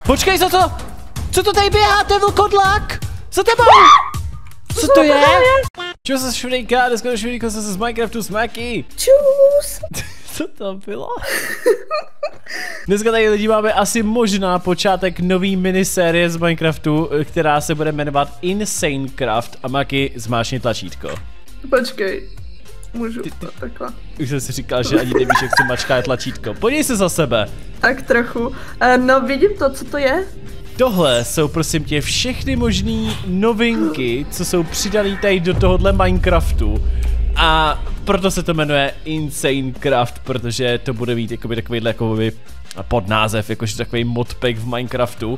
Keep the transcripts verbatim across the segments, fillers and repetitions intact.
Počkej, co to? Co to tady běhá, ten vlkodlak? Za tebou! Co to je? Čus se Švrejka, dneska do Švrejka se z Minecraftu s Maki. Čus! Co to bylo? Dneska tady lidi máme asi možná počátek nový minisérie z Minecraftu, která se bude jmenovat Insane Craft a Maki zmáčkni tlačítko. Počkej, můžu ty, ty, takhle. Už jsem si říkal, že ani nevíš, jak se mačká tlačítko. Podívej se za sebe. Tak trochu. Uh, no vidím to, co to je? Tohle jsou prosím tě všechny možné novinky, co jsou přidané tady do tohohle Minecraftu. A proto se to jmenuje Insane Craft, protože to bude mít jakoby takovýhle jakoby podnázev, jakože takový modpack v Minecraftu.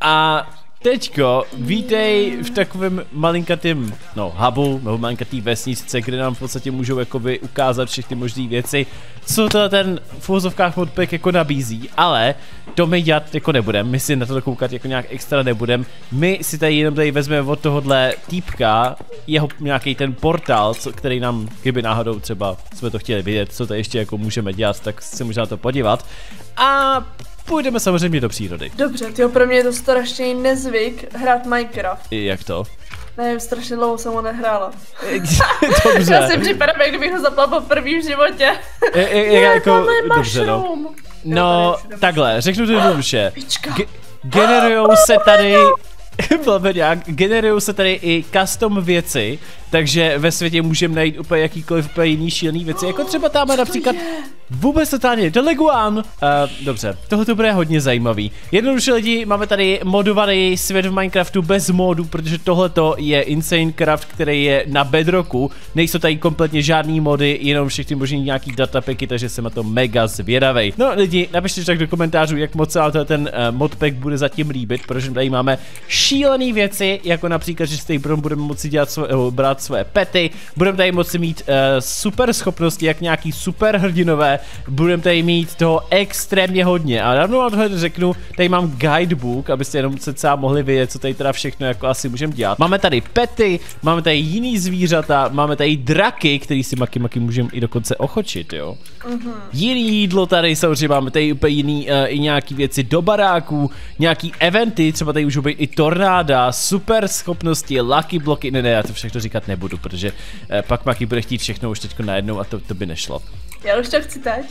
A teďko vítej v takovém malinkatým, no, hubu, nebo malinkatý vesničce, kde nám v podstatě můžou jakoby ukázat všechny možné věci, co to ten v uvozovkách modpack jako nabízí, ale to my dělat jako nebudem, my si na to koukat jako nějak extra nebudem, my si tady jenom tady vezmeme od tohohle týpka jeho nějaký ten portál, co, který nám, kdyby náhodou třeba jsme to chtěli vidět, co to ještě jako můžeme dělat, tak se můžeme na to podívat a půjdeme samozřejmě do přírody. Dobře, tyjo, pro mě je to strašný nezvyk hrát Minecraft. Jak to? Nevím, strašně dlouho jsem ho nehrála. Dobře. Já si připadám, jak kdybych ho zapla po prvním životě. Je, je, je, jako, dobře, no. No, takhle, řeknu to jednoduše. Ge generujou se tady, nějak, generujou se tady i custom věci, takže ve světě můžeme najít úplně jakýkoliv úplně jiný šílený věci, jako třeba tam například vůbec totálně Deleguan. Uh, dobře, tohle to bude hodně zajímavý. Jednoduše lidi, máme tady modovaný svět v Minecraftu bez modů, protože tohleto je Insane Craft, který je na Bedrocku. Nejsou tady kompletně žádný mody, jenom všechny možný nějaký datapacky, takže jsem na to mega zvědavej. No lidi, napište tak do komentářů, jak moc se ten uh, modpack bude zatím líbit, protože tady máme šílený věci, jako například, že si tady budeme moci dělat svoje, uh, brát své pety, budeme tady moci mít uh, super schopnosti, jak nějaký super hrdinové, budeme tady mít toho extrémně hodně a rovnou vám tohle řeknu, tady mám guidebook, abyste jenom cca mohli vědět, co tady teda všechno jako asi můžeme dělat. Máme tady pety, máme tady jiný zvířata, máme tady draky, který si maky maky můžeme i dokonce ochočit, jo. Uh-huh. Jiný jídlo tady samozřejmě, máme tady úplně jiný uh, i nějaký věci do baráků, nějaký eventy, třeba tady můžou být i tornáda, super schopnosti, lucky bloky, ne ne, já to všechno říkat nebudu, protože uh, pak maky bude chtít všechno už teďko najednou a to, to by nešlo. Já už to chci teď.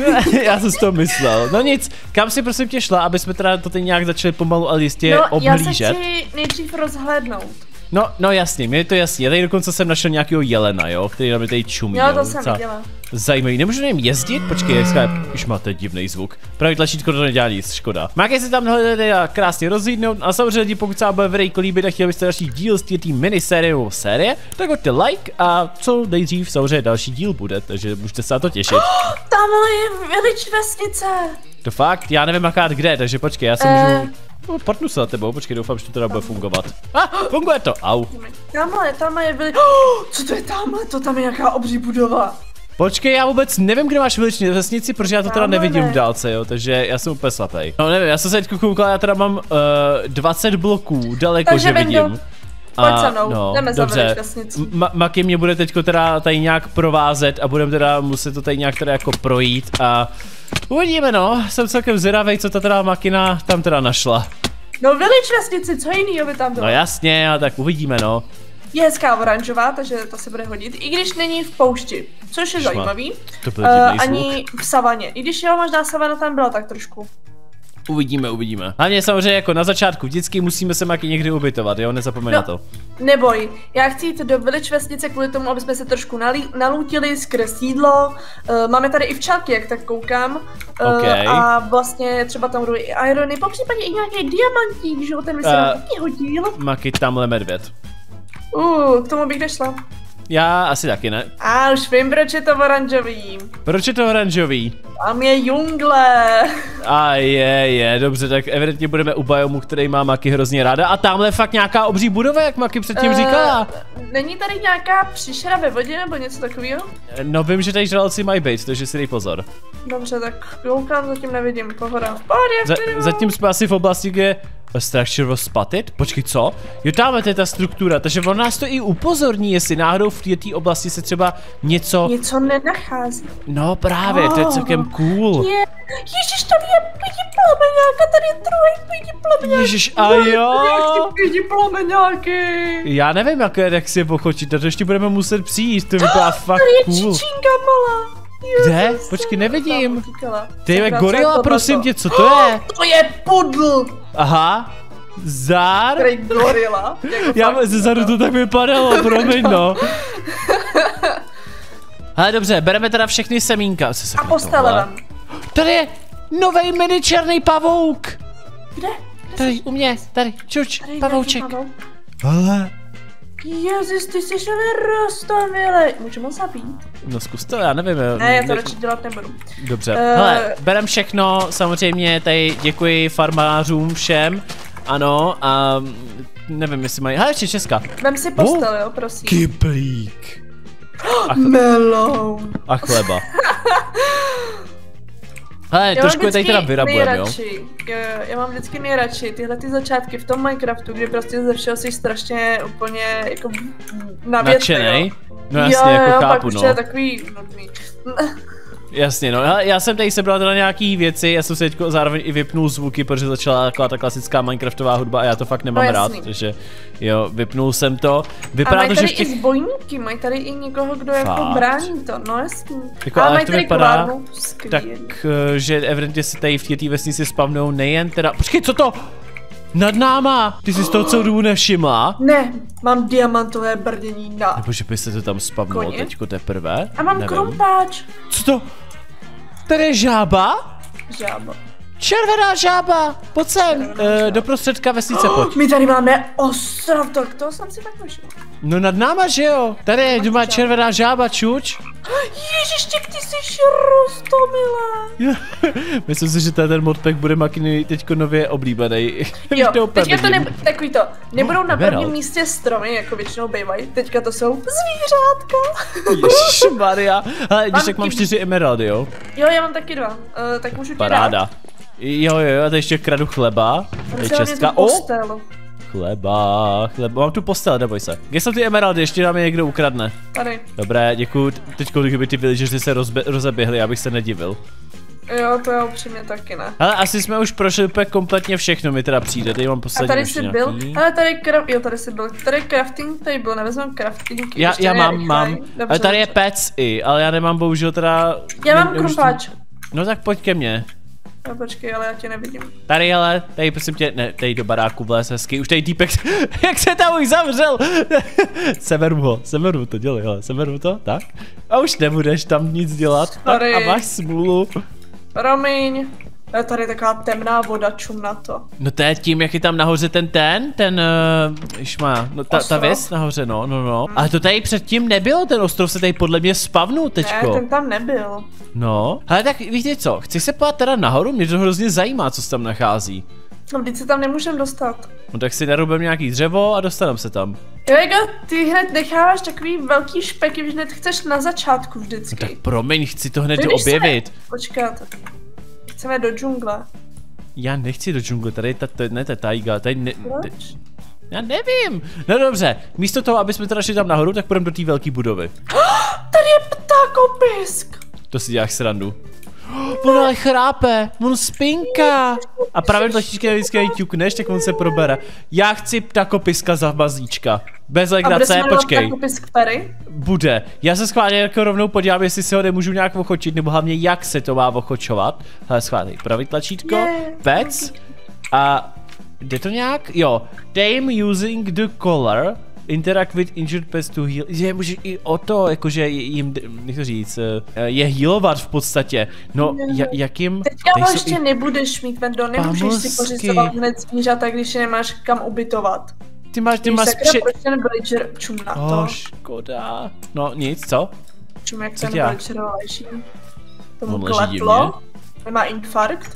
Já jsem si to myslel. No nic, kam si prosím tě šla, aby jsme teda to teď nějak začali pomalu ale jistě no, oblížet? Já se chci nejdřív rozhlédnout. No, no jasně, mě je to jasně. Já tady dokonce jsem našel nějakého jelena, jo, který na mě tady čumí. Jo, to jsem viděla. Zajímavý, nemůžu nevím jezdit? Počkej, jak už máte divný zvuk. Právě tlačítko to nedělá nic, škoda. Máte si tam teda krásně rozhlídnout a samozřejmě pokud se vám bude videjko líbit a chtěli byste další díl z této minisérie nebo série, tak hoďte like a co nejdřív samozřejmě další díl bude, takže můžete se na to těšit. Oh, tamhle je village vesnice. To fakt, já nevím akát kde, takže počkej, já se uh. můžu... No, portnu se na tebou, počkej, doufám, že to teda bude fungovat. A, ah, funguje to, au. Tamhle, tamhle je village... Oh, co to je tamhle? To tam je nějaká obří budova. Počkej, já vůbec nevím, kde máš village vesnici, protože já to teda nevidím v dálce, jo, takže já jsem úplně slepej. No nevím, já jsem se teď koukal, já teda mám uh, dvacet bloků daleko, takže že vidím. Do... Pojď se mnou, no, jdeme za village vesnici. Maki mě bude teďko teda tady nějak provázet a budeme teda muset to tady nějak teda jako projít a uvidíme, no, jsem celkem zvědavej, co ta teda Makina tam teda našla. No village vesnici, co jinýho by tam bylo? No jasně, a tak uvidíme, no. Je hezká oranžová, takže to se bude hodit, i když není v poušti, což je Šma. zajímavý. To byl divný uh, ani v savaně, i když jo, možná savana tam byla tak trošku. Uvidíme, uvidíme. Hlavně samozřejmě jako na začátku vždycky musíme se Maki někdy ubytovat, jo, nezapomeň no, na to. Neboj, já chci jít do village vesnice kvůli tomu, aby jsme se trošku nalí, nalútili skrz jídlo. Uh, máme tady i včelky, jak tak koukám. Uh, okay. A vlastně třeba tam budou i irony, popřípadě i nějaký diamantík, že jo, ten by se uh, taky hodil. Maki, tamhle medvěd. Uh, k tomu bych nešla. Já asi taky ne. A už vím, proč je to oranžový. Proč je to oranžový? Tam je jungle. A je, je, dobře, tak evidentně budeme u biomu, který má Maki hrozně ráda. A tamhle je fakt nějaká obří budova, jak Maki předtím uh, říkala. Není tady nějaká příšera ve vodě nebo něco takového? No vím, že tady žraloci mají být, takže si dej pozor. Dobře, tak koukám, zatím nevidím, pohoda. V pohodě, Za, zatím jsme asi v oblasti, kde Structure was spotted? Počkej, co? Jo, tamhle to je ta struktura, takže on nás to i upozorní, jestli náhodou v této oblasti se třeba něco... Něco nenachází. No právě, oh. to je celkem cool. Je. Ježiš, tady je pidi plameňáka, tady je druhý pidi plameňáka. Ježiš, a jo. Pidi plameňáky. Já nevím, jak, jak si je pochočit, to ještě budeme muset přijít, to vypadá oh, fakt tady cool. Tady je čičinka malá. Kde? Počkej, nevidím. Ty je gorila, prosím tě, co to je? To je pudl. Aha. Zár? Který gorila. Já ze zadu to tak vypadalo, promiň no. Ale dobře, bereme teda všechny semínka. A postelem. Tady je novej mini černý pavouk. Kde? Tady, u mě, tady, čuč, pavouček. Ale... Jezus, ty jsi roztomilej. Můžeme ho zabít? No zkus to, já nevím. Ne, já to radši dělat nebudu. Dobře, uh... hele, berem všechno, samozřejmě tady děkuji farmářům všem. Ano, a nevím, jestli mají, hele, ještě Česka. Vem si postel, oh, jo, prosím. Kyblík. A meloun. A chleba. Hele, trošku je tady teda vyrabujeme, jo? Já mám vždycky nejradši tyhle ty začátky v tom Minecraftu, kdy prostě ze všeho jsi strašně úplně jako nadšenej? No jasně, jo, jako jo, chápu, pak no. už je takový nudný. Jasně, no, já jsem tady sebral teda nějaký věci, já jsem si teďko zároveň i vypnul zvuky, protože začala taková ta klasická Minecraftová hudba a já to fakt nemám no, rád, takže jo, vypnul jsem to. Vypadá a mají to, tady že těch... i zbojníky, mají tady i někoho, kdo fakt? Jako brání to, no jasně. Jako, ale mají to vypadá tak, že evidentně se tady v této vesnici spavnou nejen teda... Počkej, co to? Nad náma! Ty jsi z toho celou dobu nevšimla? Ne, mám diamantové brdění na... Nebo že by se to tam spavnulo teďko teprve? A mám nevím. Krumpáč. Co to? Tady je žába? Žába. Červená žába! Pojď sem, e, do prostředka vesnice, pojď. Oh, my tady máme ostrov, tak to jsem si tak našel. No nad náma, že jo? Tady je doma červená žába, čuč. Ježištěk, ty jsi roztomilá. Myslím si, že ten modpack bude Makiny teďko nově oblíbený. Jo, teďka to nebude, takový to, nebudou na prvním místě stromy, jako většinou bývají, teďka to jsou zvířátka. Ježišmarja. Hele, když tak mám čtyři emeraldy, jo? Jo, já mám taky dva, uh, tak můžu ti dát. Paráda. Jo, jo, jo, a tady ještě kradu chleba. Tady Česka. O! Chleba, chleba, mám tu postel, neboj se. Kde jsou ty emeraldy, ještě nám je někdo ukradne. Tady. Dobré, děkuju, teďko kdyby ty villageři se rozbe rozeběhli, abych se nedivil. Jo, to já upřímně taky ne. Ale asi jsme už prošli úplně kompletně všechno, mi teda přijde, tady mám poslední. A tady jsi byl, ale tady craft, jo, tady jsi byl, tady crafting table, nevezmeme crafting. Já, já mám, mám, dobře, ale tady je pets i, ale já nemám bohužel teda... Já mám krumpáč. No tak pojď ke mně. No počkej, ale já tě nevidím. Tady ale, tady prosím tě, ne, tady do baráku vlez hezky, už tady týpek, jak se tam už zavřel. Severu ho, severu to dělej, ale severu to, tak. A už nebudeš tam nic dělat, tak a máš smůlu. Promiň, je tady taková temná voda, čum na to. No to je tím, jak je tam nahoře ten ten, ten, uh, išmá, no ta, ta věc nahoře, no, no, no. Hmm. Ale to tady předtím nebylo, ten ostrov se tady podle mě spavnul teďko. Ne, ten tam nebyl. No, ale tak víte co, chci se podívat teda nahoru, mě to hrozně zajímá, co se tam nachází. No vždyť se tam nemůžem dostat. No tak si narubem nějaký dřevo a dostaneme se tam. Jo, jako ty hned necháváš takový velký špeky, že hned chceš na začátku vždycky. No tak promiň, chci to hned objevit. Se... Počkat. Chceme do džungle. Já nechci do džungle, tady ta, ta, ne ta tajga, tady ne... Proč? Já nevím. No dobře, místo toho, aby jsme teda šli tam nahoru, tak půjdeme do té velké budovy. Tady je ptákopisk. To si děláš srandu. On ale chrápe, on spinká. A právě tlačíčky vždycky jej ťukneš, tak on se probere. Já chci ptakopiska za bazíčka. Bez legrace, počkej. Ptakopisk Perry? Bude. Já se schválně jako rovnou podívám, jestli si ho nemůžu nějak ochočit, nebo hlavně jak se to má ochočovat. Hele, schválně, pravý tlačítko, yeah. Pets. A jde to nějak? Jo. Tame using the color. Interact with injured pets to heal. Je, může i o to, jakože jim, jak to říct, je healovat v podstatě. No, jakým... Teďka ho ještě i... nebudeš mít, Vendo, nemůžeš si pořizovat hned zvířata, když je nemáš kam ubytovat. Ty máš, ty Víš, máš při... proč ten villager čum na to? Oh, škoda. No, nic, co? Čum, jak ten villager leží. Tomu kleplo. Nemá infarkt.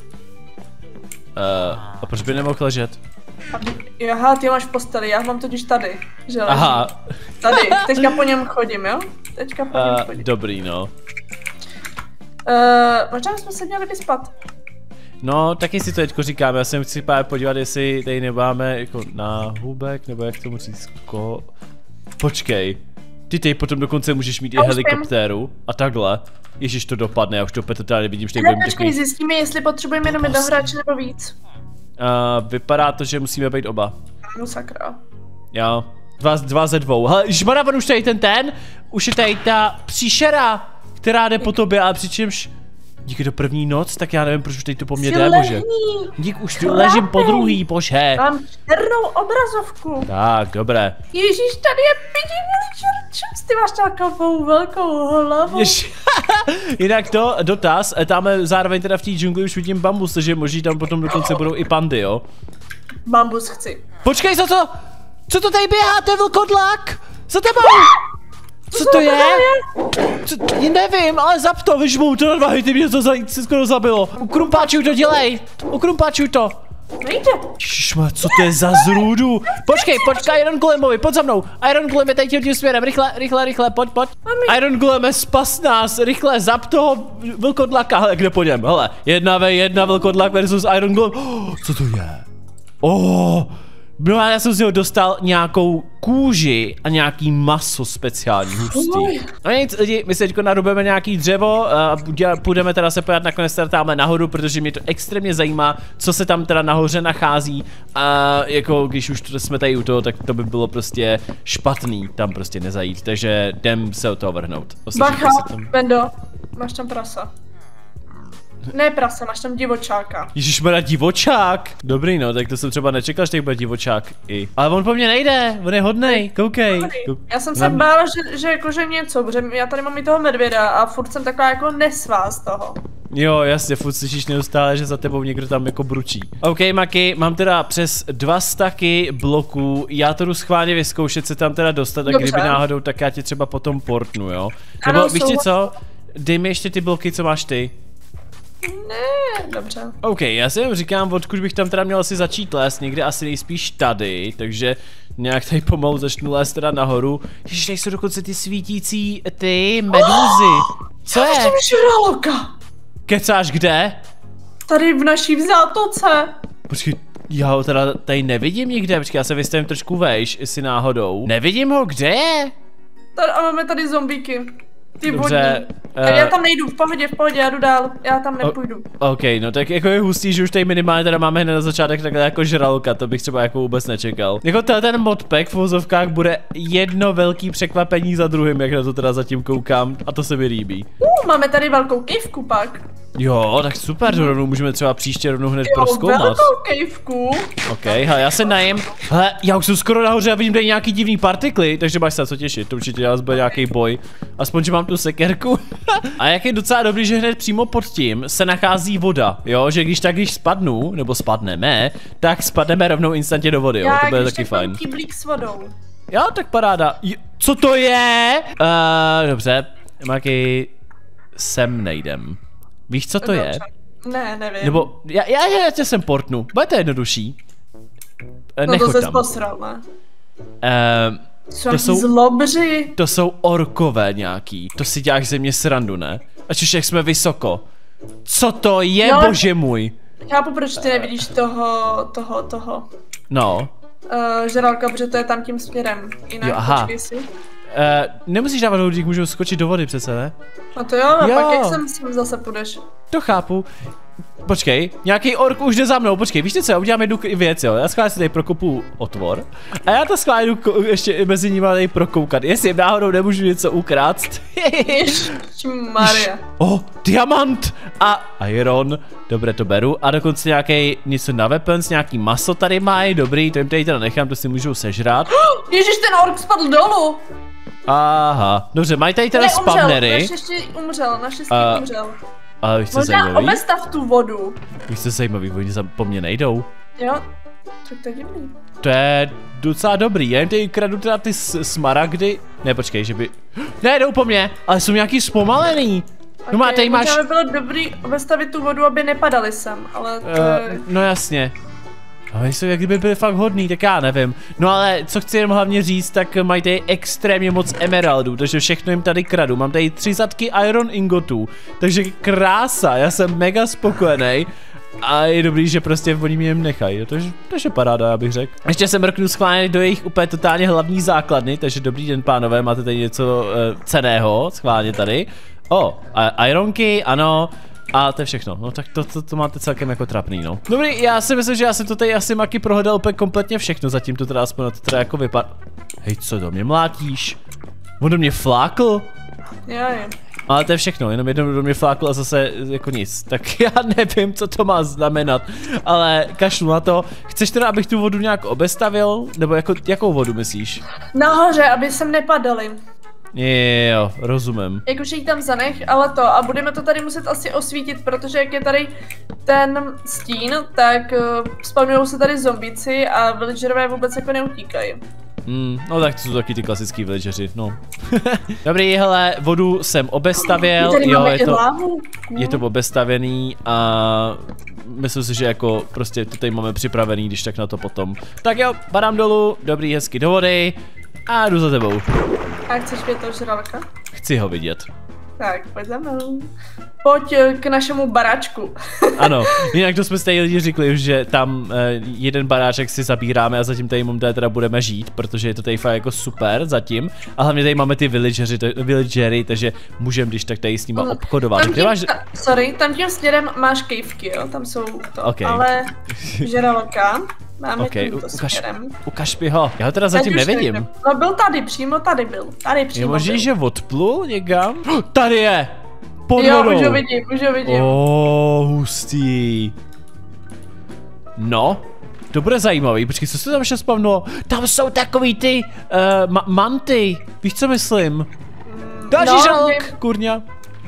Uh, a proč by nemohl ležet? Aha, ty máš posteli, já mám totiž tady, že leží. Aha. Tady, teďka po něm chodím, jo? Teďka po něm uh, chodím. Dobrý, no. Uh, možná bychom se měli vyspat. No, taky si to teďko říkám, já jsem chci pár podívat, jestli tady nemáme jako náhubek, nebo jak tomu říct, ko... Počkej, ty tady potom dokonce můžeš mít i helikoptéru a takhle. Ježiš, to dopadne, já už to opět totálně vidím, že tady budeme takový... zjistíme, jestli potřebujeme jenom jednoho hráče nebo víc. Uh, vypadá to, že musíme být oba. No sakra. Jo, dva, dva ze dvou. Hele, žmaravan už tady ten ten, už je tady ta příšera, která jde po tobě, ale přičemž díky do první noc, tak já nevím, proč už teď to po mně jde, bože. Díky, už tu ležím po druhý, bože. Mám černou obrazovku. Tak, dobré. Ježíš, tady je pidžinilý čerčus, ty máš takovou velkou hlavu. Jež... Jinak to, dotaz, tam zároveň teda v té džungli už vidím bambus, takže možná tam potom dokonce budou i pandy, jo? Bambus chci. Počkej, co to? Co to tady běhá, to je vlkodlak? Za tebou! Co to je? Co, nevím, ale zap to, vyžmou to na dva, ty mě to za, se skoro zabilo. Ukrumpáčuj to, dělej. Ukrumpáčuj to. Nejde. Ježišma, co to je za zrůdu? Počkej, počkej, Iron Golemovi, pojď za mnou. Iron Golem je tady tím směrem, rychle, rychle, rychle, pojď, pojď. Mami. Iron Golem, spas nás, rychle, zap toho vlkodlaka, hele, kde po něm, hele. Jedna ve jedna vlkodlak versus Iron Golem. Oh, co to je? Oh. No já jsem z něho dostal nějakou kůži a nějaký maso speciální hustý. No nic lidi, my se teďko narubeme nějaký dřevo a půjdeme teda se pojat nakonec teda tamhle nahoru, protože mě to extrémně zajímá, co se tam teda nahoře nachází a jako když už jsme tady u toho, tak to by bylo prostě špatný tam prostě nezajít, takže jdem se od toho vrhnout. Bacha, tam... Bendo, máš tam prasa. Ne prase, máš tam divočáka. Ježišmarja, divočák. Dobrý no, tak to jsem třeba nečekal, že tady bude divočák i. Ale on po mně nejde, on je hodnej, koukej. Kouk... Já jsem se bála, že, že jakože něco, protože já tady mám i toho medvěda a furt jsem taková jako nesvá z toho. Jo, jasně, furt slyšíš neustále, že za tebou někdo tam jako bručí. OK, Maki, mám teda přes dva staky bloků, já to jdu schválně vyzkoušet se tam teda dostat a Dobře. Kdyby náhodou, tak já ti třeba potom portnu, jo? Nebo ano, víš ti co, dej mi ještě ty bloky, co máš ty. Ne, dobře. OK, já si jenom říkám, odkud bych tam teda měl asi začít lézt, někde asi nejspíš tady, takže nějak tady pomalu začnu lézt teda nahoru. Ježiš, tady jsou dokonce ty svítící, ty medúzy. Co je? Já žraloka. Kecáš kde? Tady v naší zátoce. Počkej, já ho teda tady nevidím nikde, počkej, já se vystavím trošku vejš, jestli náhodou. Nevidím ho, kde je? Tady, a máme tady zombíky. Ty Dobře, uh, já tam nejdu, v pohodě, v pohodě, já jdu dál, já tam nepůjdu. O, OK, no tak jako je hustý, že už tady minimálně teda máme hned na začátek takhle jako žralka, to bych třeba jako vůbec nečekal. Jako ten modpack v vozovkách bude jedno velký překvapení za druhým, jak na to teda zatím koukám a to se mi líbí. Uh, máme tady velkou kejvku pak. Jo, tak super, rovnou můžeme třeba příště rovnou hned jo, prozkoumat. velkou kejvku. OK, hele, já se najím. Hele, já už jsem skoro nahoře a vidím tady nějaký divný partikly, takže máš se na co těšit, to určitě nás bude nějaký boj. Aspoň, že mám tu sekerku. A jak je docela dobrý, že hned přímo pod tím se nachází voda, jo, že když tak když spadnu, nebo spadneme, tak spadneme rovnou instantně do vody, jo, já, to bude taky fajn. Kyblík s vodou. Jo, tak paráda. Jo, co to je? Uh, dobře, Maki, sem nejdem. Víš, co to Dobře. je? Ne, nevím. Nebo, já, já, já tě sem portnu, bude to jednodušší. No Nechoď to se tam. posral, ne? Uh, to jsou zlobři. To jsou orkové nějaký, to si děláš ze mě srandu, ne? Ať už jak jsme vysoko. Co to je, jo, bože můj? Chápu, proč ty nevidíš toho, toho, toho. No. Uh, žralka, protože to je tam tím směrem. Jinak jo, aha. počkej si. Uh, nemusíš dávat hodí, můžou skočit do vody přece, ne? No to jo, a jo. pak jak sem, sem zase půjdeš. To chápu. Počkej, nějaký ork už jde za mnou, počkej, víš co, já udělám jednu věc, jo, já schválně si tady prokopu otvor a já to schválně jdu ještě mezi nimi tady prokoukat, jestli jim náhodou nemůžu něco ukrást. Ježišmarja. Oh, diamant a iron, dobré, to beru a dokonce nějaký něco na weapons, nějaký maso tady mají, dobrý, to jim tady teda nechám, to si můžou sežrat. Ježiš, ten ork spadl dolů. Aha, dobře, mají tady teda spawnery. Naštěstí umřel, naštěstí uh, umřel. Ale víš co možná zajímavý? obestav tu vodu. Víš co zajímavý, oni po mně nejdou. Jo, tak to je divný. To je docela dobrý, já jim tady kradu teda ty smaragdy. Ne, počkej, že by... Ne, jdou po mně, ale jsou nějaký zpomalený. Okay, no má, tady máš... Možná by bylo dobrý obestavit tu vodu, aby nepadaly sem, ale to je... uh, No jasně. Ale jsou, jak kdyby byli fakt hodný, tak já nevím. No ale co chci jen hlavně říct, tak mají tady extrémně moc emeraldů, takže všechno jim tady kradu. Mám tady tři zadky iron ingotů, takže krása, já jsem mega spokojený. A je dobrý, že prostě oni mě jen nechají, to je, to je paráda, já bych řekl. Ještě se mrknu schválně do jejich úplně totálně hlavní základny, takže dobrý den pánové, máte tady něco uh, cenného, schválně tady. O, a ironky, ano. A to je všechno, no tak to, to, to máte celkem jako trapný, no. Dobrý, já si myslím, že já jsem to tady asi Maki prohledal úplně kompletně všechno, zatím to teda aspoň to teda jako vypadá. Hej, co do mě mlátíš? On do mě flákl? Jo, jo. Ale to je všechno, jenom jednou do mě flákl a zase jako nic. Tak já nevím, co to má znamenat, ale kašlu na to. Chceš teda, abych tu vodu nějak obestavil? Nebo jako, jakou vodu myslíš? Nahoře, aby sem nepadali. Jo, rozumím. Jakože jí tam zanech, ale to, a budeme to tady muset asi osvítit, protože jak je tady ten stín, tak uh, spavňují se tady zombici a villagerové vůbec jako neutíkají. Hmm, no tak to jsou taky ty klasický villageři, no. Dobrý, hele, vodu jsem obestavil, jo, je to, je to obestavěný a myslím si, že jako prostě to tady máme připravený, když tak na to potom. Tak jo, padám dolů, dobrý, hezky do vody a jdu za tebou. A chceš vidět toho žraloka? Chci ho vidět. Tak, pojď za mnou. Pojď k našemu baráčku. Ano, jinak to jsme stejně lidi řekli, že tam eh, jeden baráček si zabíráme a zatím tady momentálně teda budeme žít, protože je to tady fakt jako super zatím. A hlavně tady máme ty villagery, to, villagery takže můžeme když tak tady s nima obchodovat. Tam tím, máš... ta, sorry, tam tím směrem máš kejvky, jo, tam jsou to, okay. Ale žraloka máme okay, tímto ukaž, směrem. Ukaž mi ho, já ho teda zatím nevidím. Nevím. No byl tady, přímo tady byl, tady přímo je možný, byl. že odplul někam? Tady je! Pod jo, vodou. už ho vidím, už ho vidím. Oh, hustý. No, to bude zajímavý, počkej, co se tam ještě spavnulo? Tam jsou takový ty uh, ma manty, víš co myslím? Další no, žralok, kurňa.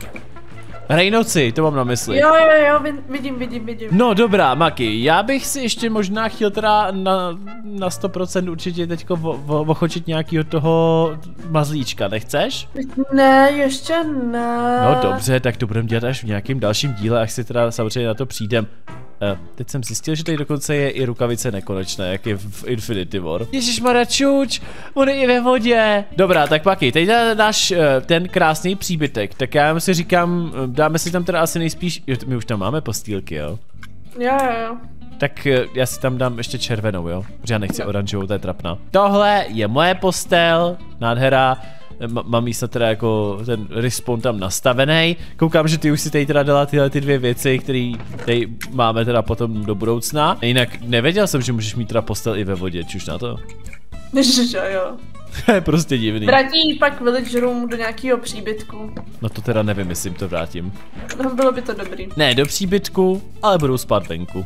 Rejnoci, to mám na mysli. Jo, jo, jo, vidím, vidím, vidím. No dobrá, Maki, já bych si ještě možná chtěl teda na, na sto procent určitě teďko ochočit nějakýho toho mazlíčka, nechceš? Ne, ještě ne. No dobře, tak to budeme dělat až v nějakém dalším díle, až si teda samozřejmě na to přijdem. Uh, teď jsem zjistil, že tady dokonce je i rukavice nekonečné, jak je v Infinity War. Ježišmarja, čuč, on je i ve vodě. Dobrá, tak Maki, teď dáš uh, ten krásný příbytek, tak já si říkám, dáme si tam teda asi nejspíš, jo, my už tam máme postýlky, jo? Jo, jo, jo. Tak uh, já si tam dám ještě červenou, jo? Protože já nechci oranžovou, to je trapná. Tohle je moje postel, nádhera. Mám místo teda jako ten respawn tam nastavený. Koukám, že ty už si tady teda dala tyhle ty dvě věci, které tady máme teda potom do budoucna. Jinak nevěděl jsem, že můžeš mít teda postel i ve vodě, čuž na to? Že jo. To je prostě divný. Vrátí pak villagerům do nějakého příbytku. No to teda nevím, jestli jim to vrátím. No bylo by to dobrý. Ne, do příbytku, ale budou spát venku.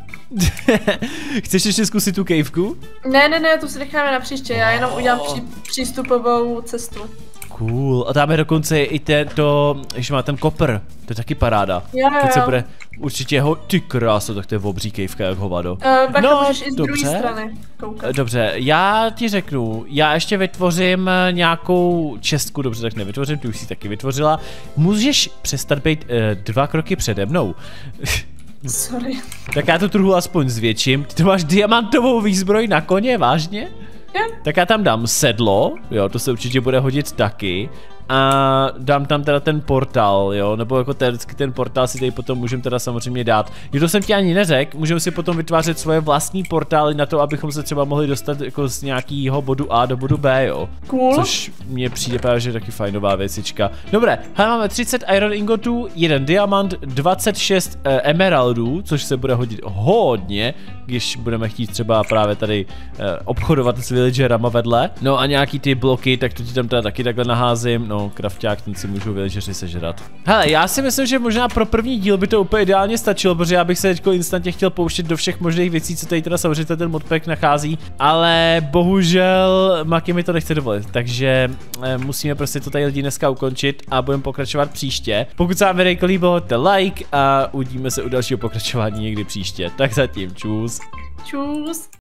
Chceš ještě zkusit tu caveku? Ne, ne, ne, tu si necháme na příště, já jenom udělám pří, přístupovou cestu. Cool, a tam je dokonce i to, ještě má ten kopr, to je taky paráda. Jo, jo. Teď se bude určitě ho, ty kráso, tak to je obří kejvka jak hovado. Uh, tak no, můžeš i z druhé strany koukat. Dobře, já ti řeknu, já ještě vytvořím nějakou čestku, dobře, tak nevytvořím, ty už jsi taky vytvořila. Můžeš přestat být uh, dva kroky přede mnou. Sorry. Tak já to trochu aspoň zvětším, ty to máš diamantovou výzbroj na koně, vážně? Tak já tam dám sedlo, jo, to se určitě bude hodit taky. A dám tam teda ten portál, jo, nebo jako ten, ten portál si tady potom můžeme teda samozřejmě dát. Jo, to jsem ti ani neřekl, můžeme si potom vytvářet svoje vlastní portály na to, abychom se třeba mohli dostat jako z nějakého bodu A do bodu B, jo. Cool. Což mně přijde právě, že je taky fajnová věcička. Dobré, hele, máme třicet iron ingotů, jeden diamant, dvacet šest uh, emeraldů, což se bude hodit hodně, když budeme chtít třeba právě tady uh, obchodovat s villagerama vedle. No a nějaký ty bloky, tak to ti tam teda taky takhle naházím, no krafťák, ten si můžou villageři sežrat. Hele, já si myslím, že možná pro první díl by to úplně ideálně stačilo, protože já bych se teďko instantně chtěl pouštět do všech možných věcí, co tady teda samozřejmě ten modpack nachází, ale bohužel Maki mi to nechce dovolit, takže eh, musíme prostě to tady lidi dneska ukončit a budeme pokračovat příště. Pokud se vám video líbilo, hoďte like a uvidíme se u dalšího pokračování někdy příště. Tak zatím, čus. Čus.